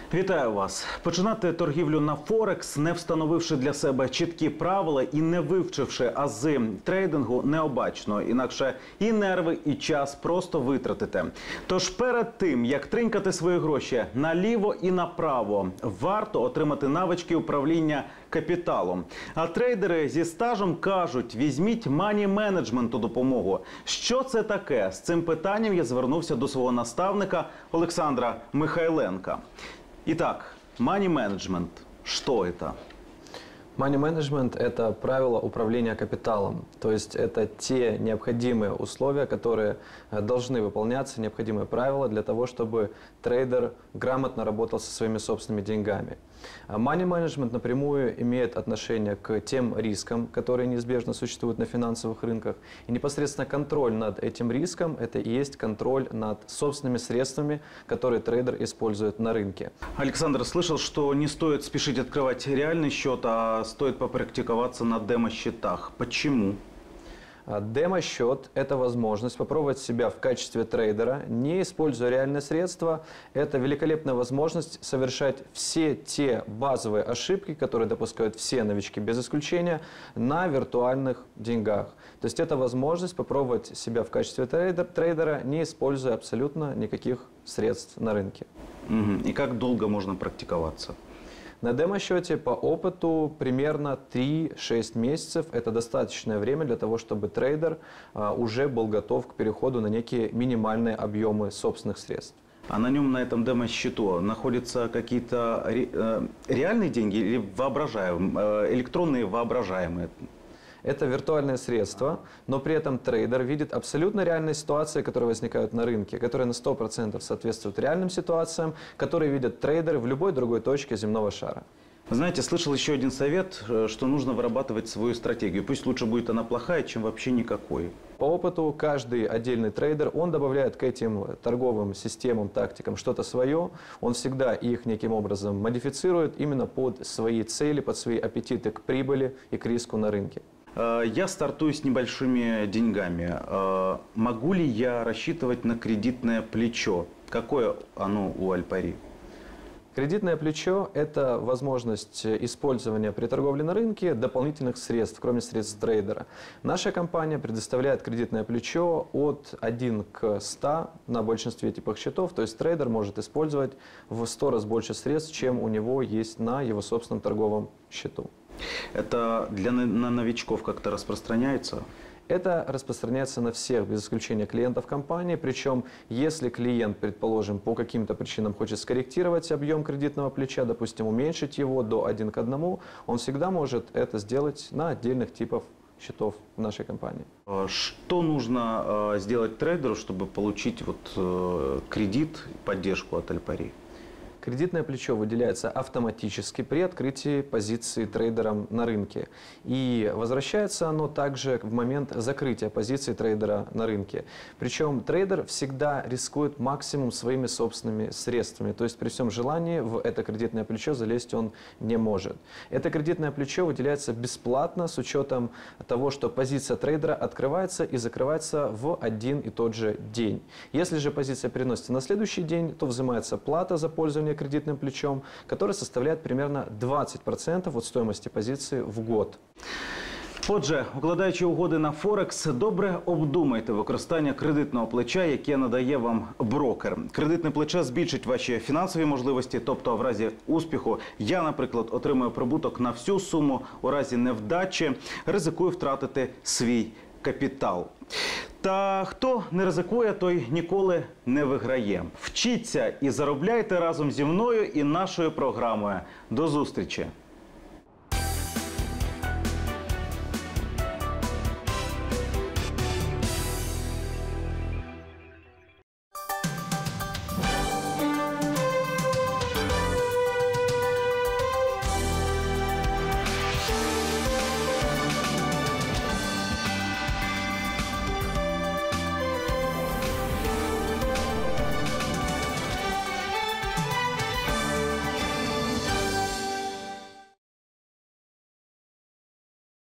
Вітаю вас! Починати торгівлю на Форекс, не встановивши для себе чіткі правила і не вивчивши ази трейдингу, необачно. Інакше і нерви, і час просто витратите. Тож перед тим, як тринькати свої гроші наліво і направо, варто отримати навички управління капіталом. А трейдери зі стажем кажуть, візьміть мані-менеджменту допомогу. Що це таке? З цим питанням я звернувся до свого наставника Олександра Михайленка. Итак, money management. Что это? Money management – это правило управления капиталом. То есть это те необходимые условия, которые должны выполняться, необходимые правила для того, чтобы трейдер грамотно работал со своими собственными деньгами. Money management напрямую имеет отношение к тем рискам, которые неизбежно существуют на финансовых рынках. И непосредственно контроль над этим риском – это и есть контроль над собственными средствами, которые трейдер использует на рынке. Александр, слышал, что не стоит спешить открывать реальный счет, а стоит попрактиковаться на демо-счетах. Почему? Демо-счет – это возможность попробовать себя в качестве трейдера, не используя реальные средства. Это великолепная возможность совершать все те базовые ошибки, которые допускают все новички без исключения, на виртуальных деньгах. То есть это возможность попробовать себя в качестве трейдера, не используя абсолютно никаких средств на рынке. И как долго можно практиковаться? На демо-счете по опыту примерно 3-6 месяцев – это достаточное время для того, чтобы трейдер уже был готов к переходу на некие минимальные объемы собственных средств. А на нем, на этом демо-счету, находятся какие-то реальные деньги или воображаемые, электронные воображаемые? Это виртуальные средства, но при этом трейдер видит абсолютно реальные ситуации, которые возникают на рынке, которые на 100% соответствуют реальным ситуациям, которые видят трейдеры в любой другой точке земного шара. Знаете, слышал еще один совет, что нужно вырабатывать свою стратегию. Пусть лучше будет она плохая, чем вообще никакой. По опыту каждый отдельный трейдер, он добавляет к этим торговым системам, тактикам что-то свое. Он всегда их неким образом модифицирует именно под свои цели, под свои аппетиты к прибыли и к риску на рынке. Я стартую с небольшими деньгами. Могу ли я рассчитывать на кредитное плечо? Какое оно у Альпари? Кредитное плечо – это возможность использования при торговле на рынке дополнительных средств, кроме средств трейдера. Наша компания предоставляет кредитное плечо от 1 к 100 на большинстве типов счетов, то есть трейдер может использовать в 100 раз больше средств, чем у него есть на его собственном торговом счету. Это на новичков как-то распространяется? Это распространяется на всех, без исключения клиентов компании. Причем, если клиент, предположим, по каким-то причинам хочет скорректировать объем кредитного плеча, допустим, уменьшить его до 1 к 1, он всегда может это сделать на отдельных типах счетов в нашей компании. Что нужно сделать трейдеру, чтобы получить кредит, поддержку от Альпари? Кредитное плечо выделяется автоматически при открытии позиции трейдером на рынке. И возвращается оно также в момент закрытия позиции трейдера на рынке. Причем трейдер всегда рискует максимум своими собственными средствами. То есть при всем желании в это кредитное плечо залезть он не может. Это кредитное плечо выделяется бесплатно с учетом того, что позиция трейдера открывается и закрывается в один и тот же день. Если же позиция переносится на следующий день, то взимается плата за пользование кредитным плечом, которая составляет примерно 20% от стоимости позиции в год. Отже, укладаючи угоди на Форекс, добре обдумайте використання кредитного плеча, яке надає вам брокер. Кредитне плече збільшить ваші фінансові можливості, тобто в разі успіху я, наприклад, отримую прибуток на всю суму, у разі невдачі ризикую втратити свій капітал. Та хто не ризикує, той ніколи не виграє. Вчіться і заробляйте разом зі мною і нашою програмою. До зустрічі!